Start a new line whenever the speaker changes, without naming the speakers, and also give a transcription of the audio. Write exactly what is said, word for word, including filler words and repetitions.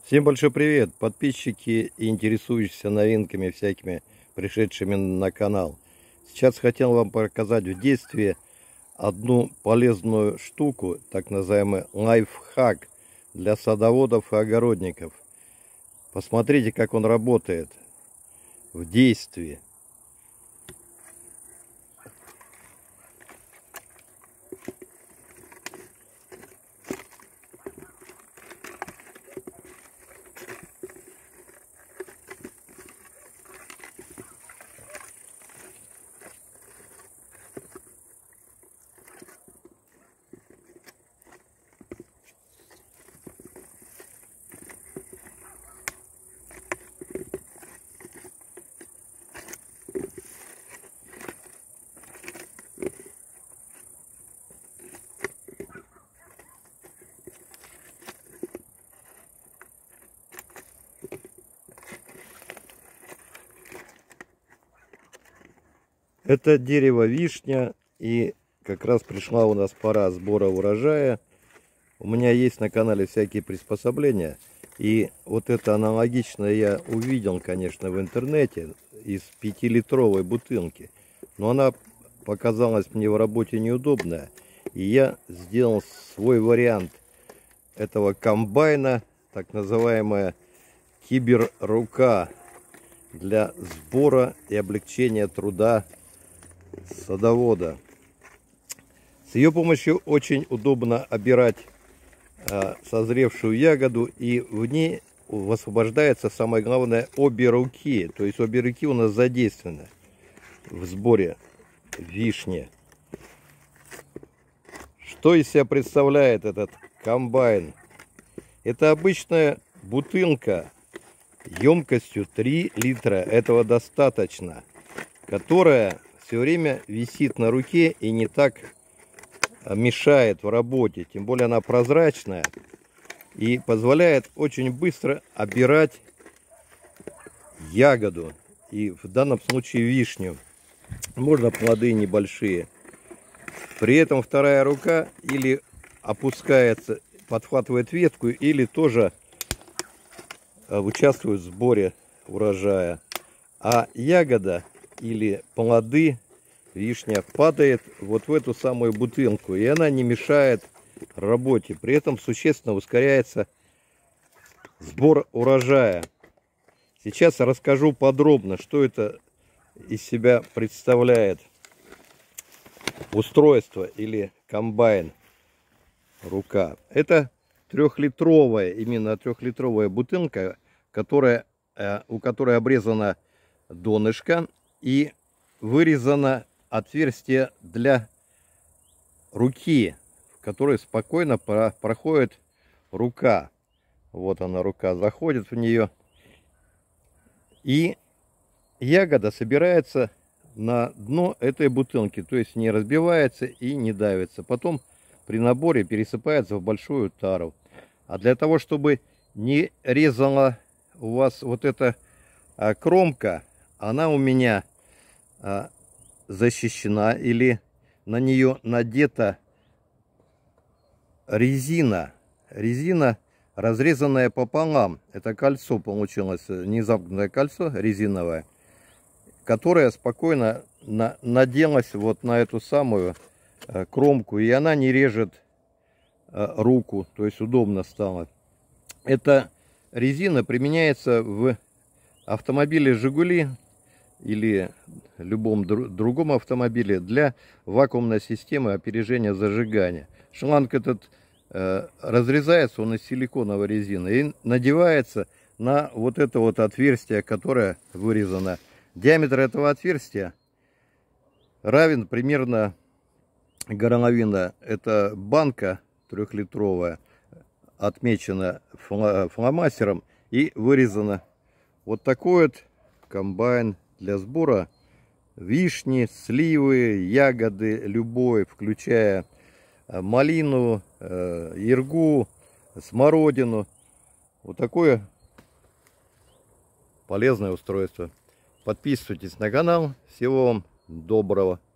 Всем большой привет, подписчики и интересующиеся новинками всякими, пришедшими на канал. Сейчас хотел вам показать в действии одну полезную штуку, так называемый лайфхак для садоводов и огородников. Посмотрите, как он работает в действии. Это дерево вишня, и как раз пришла у нас пора сбора урожая. У меня есть на канале всякие приспособления, и вот это аналогичное я увидел, конечно, в интернете из пятилитровой бутылки, но она показалась мне в работе неудобная, и я сделал свой вариант этого комбайна, так называемая киберрука, для сбора и облегчения труда садовода. С ее помощью очень удобно обирать э, созревшую ягоду, и в ней высвобождается, самое главное, обе руки. То есть обе руки у нас задействованы в сборе вишни. Что из себя представляет этот комбайн? Это обычная бутылка емкостью три литра, этого достаточно, которая все время висит на руке и не так мешает в работе. Тем более она прозрачная и позволяет очень быстро обирать ягоду. И в данном случае вишню. Можно плоды небольшие. При этом вторая рука или опускается, подхватывает ветку, или тоже участвует в сборе урожая. А ягода или плоды, вишня, падает вот в эту самую бутылку, и она не мешает работе. При этом существенно ускоряется сбор урожая. Сейчас расскажу подробно, что это из себя представляет устройство или комбайн рука. Это трехлитровая, именно трехлитровая бутылка, которая, у которой обрезана донышко и вырезано отверстие для руки, в которой спокойно проходит рука. Вот она, рука, заходит в нее. И ягода собирается на дно этой бутылки, то есть не разбивается и не давится. Потом при наборе пересыпается в большую тару. А для того, чтобы не резала у вас вот эта а, кромка, она у меня а, защищена, или на нее надета резина. Резина, разрезанная пополам. Это кольцо получилось, незамкнутое кольцо резиновое, которое спокойно на, наделось вот на эту самую а, кромку, и она не режет а, руку, то есть удобно стало. Эта резина применяется в автомобиле «Жигули» или любом дру другом автомобиле для вакуумной системы опережения зажигания. Шланг этот э, разрезается, он из силиконовой резины, и надевается на вот это вот отверстие, которое вырезано. Диаметр этого отверстия равен примерно горловина. Это банка трехлитровая, отмечена фломастером и вырезана. Вот такой вот комбайн для сбора вишни, сливы, ягоды любой, включая малину, иргу, смородину. Вот такое полезное устройство. Подписывайтесь на канал. Всего вам доброго.